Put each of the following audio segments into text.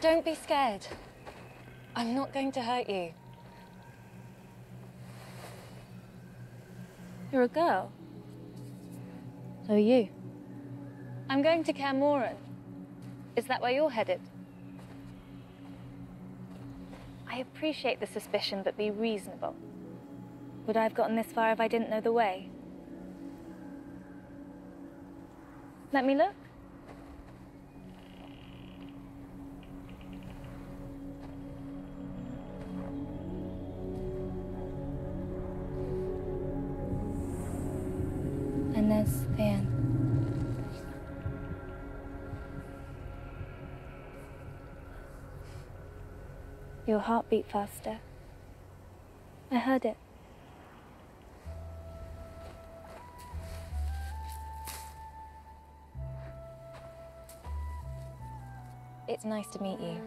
Don't be scared. I'm not going to hurt you. You're a girl. So are you. I'm going to Kaer Morhen. Is that where you're headed? I appreciate the suspicion, but be reasonable. Would I have gotten this far if I didn't know the way? Let me look. And there's the end. Your heart beat faster. I heard it. It's nice to meet you.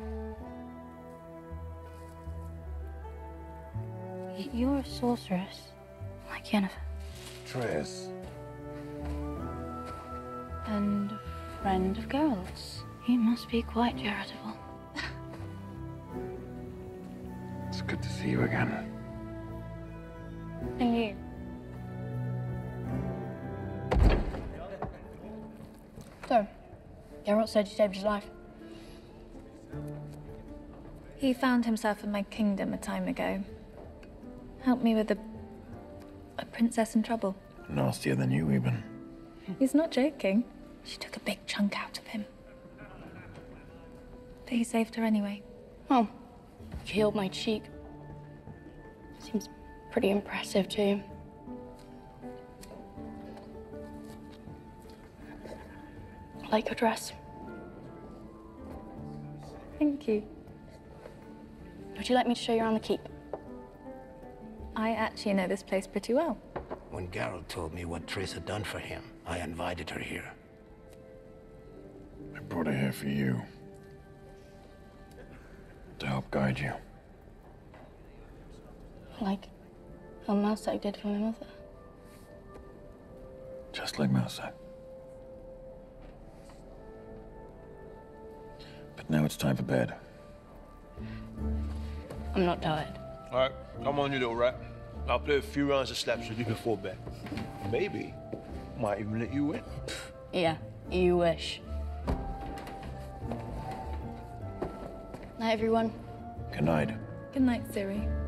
You're a sorceress, like Yennefer. Triss. And a friend of Geralt's. You must be quite charitable. It's good to see you again. And you. So, Geralt said you saved his life. He found himself in my kingdom a time ago. Helped me with a princess in trouble. Nastier than you, even. He's not joking. She took a big chunk out of him. But he saved her anyway. Oh, she healed my cheek. Seems pretty impressive, too. I like your dress. Thank you. Would you like me to show you around the keep? I actually know this place pretty well. When Geralt told me what Triss had done for him, I invited her here. I brought her here for you. To help guide you. Like how Mousak did for my mother. Just like Mousak. But now it's time for bed. I'm not tired. All right, come on, you little rat. I'll play a few rounds of slaps with you before bed. Maybe might even let you win. Yeah, you wish. Night, everyone. Good night. Good night, Ciri.